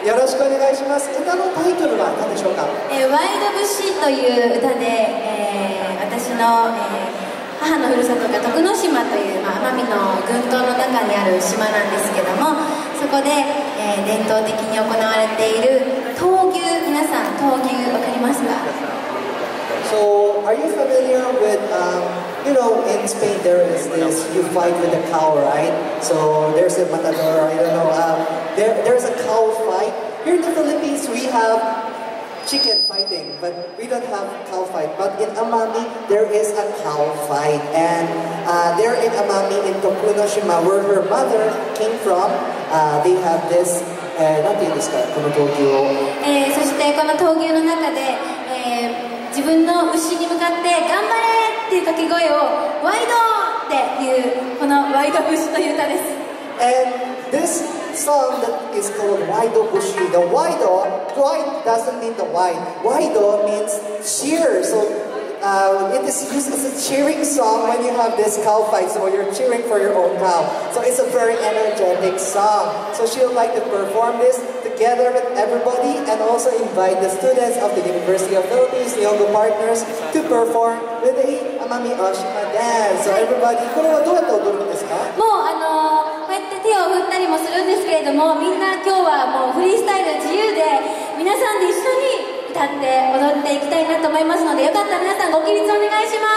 よろしくお願いします。歌のタイトルは何でしょうか？ ワイドブシという歌で、私の、母のふるさとが徳之島という、奄美の群島の中にある島なんですけども、そこで、伝統的に行われている闘牛、皆さん闘牛わかりますか？ So, are you familiar with, in Spain there is this, you fight with a cow, right? So, there's a matador, I don't know, there's a cow fight. Here in the Philippines, we have chicken fighting, but we don't have cow fight. But in Amami, there is a cow fight. And there in Amami, in Tokunoshima, where her mother came from, they have this, なんて言うんですか、この闘牛を。 そしてこの闘牛の中で、自分の牛に向かって「頑張れ!」っていう掛け声を「ワイド!」っていうこの「ワイドブシ」という歌です。 And this song that is called Waido Bushi. The Waido, wide doesn't mean the wide. Waido means cheer. So it is used as a cheering song when you have this cow fight. So you're cheering for your own cow. So it's a very energetic song. So she would like to perform this together with everybody and also invite the students of the University of Philippines, Nihongo partners, to perform with the Amami Oshima dance. So everybody, これはどうやって踊るんですか？ もうこうやって手を振ったりもするんですけれども、みんな今日はもうフリースタイル自由で皆さんで一緒に歌って踊っていきたいなと思いますので、よかったら皆さんご起立お願いします。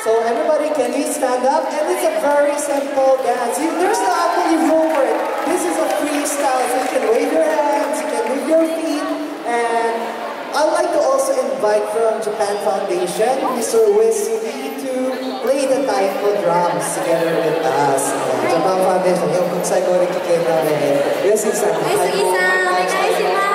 So everybody, can we stand up? And it's a very simple dance. There's no actually rule for it. This is a freestyle, so you can wave your hands, you can move your feet. And I'd like to also invite from Japan Foundation, Mr. Uesugi, to play the taiko drums together with us. Japan Foundation, 日本国際交流基金の上杉さんに太鼓をお願いします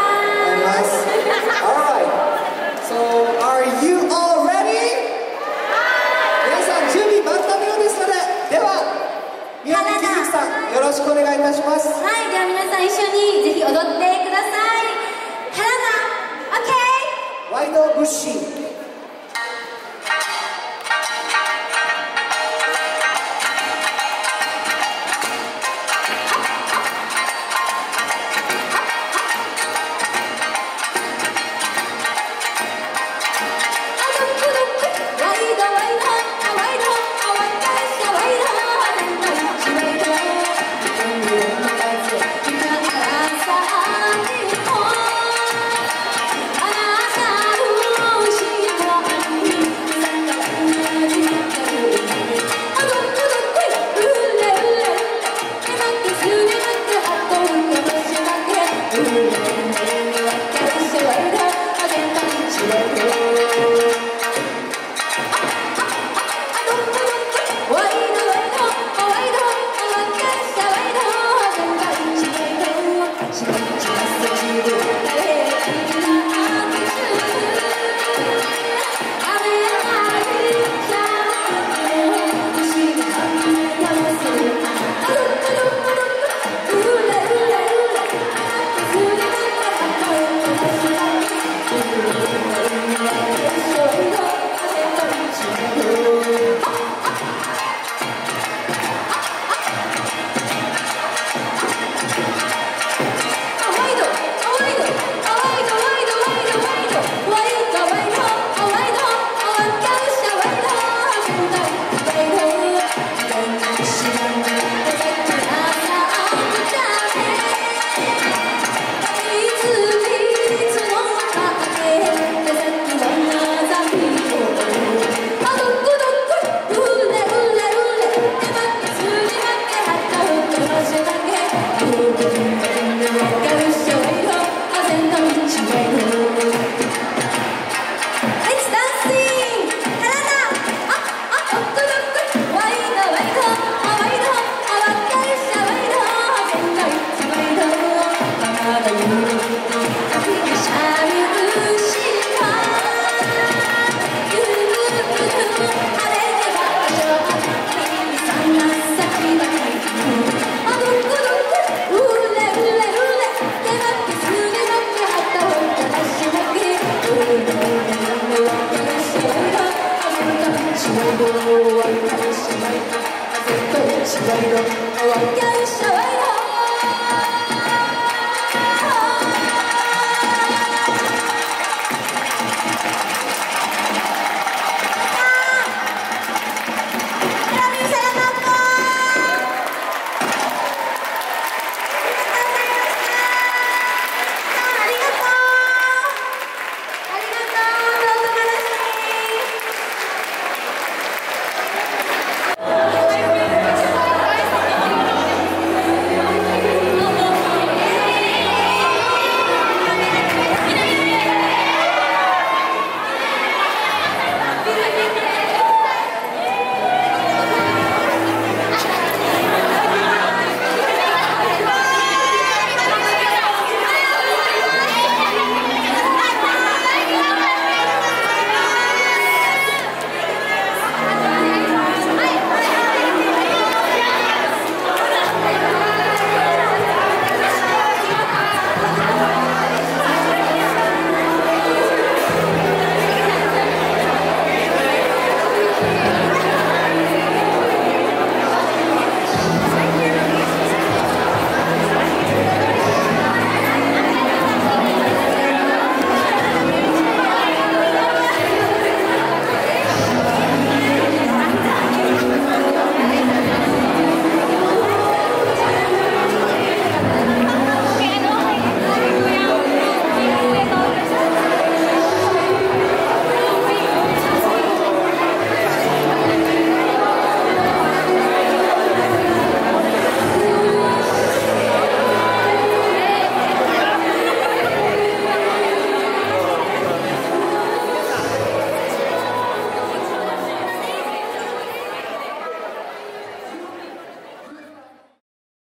。Alright, so are you all ready? 皆さん準備万端のようですので、では宮城貴月さんよろしくお願いいたします。 はい、では皆さん一緒にぜひ踊ってください。ハラナ、 OK? ワイドブッシー。 Waido,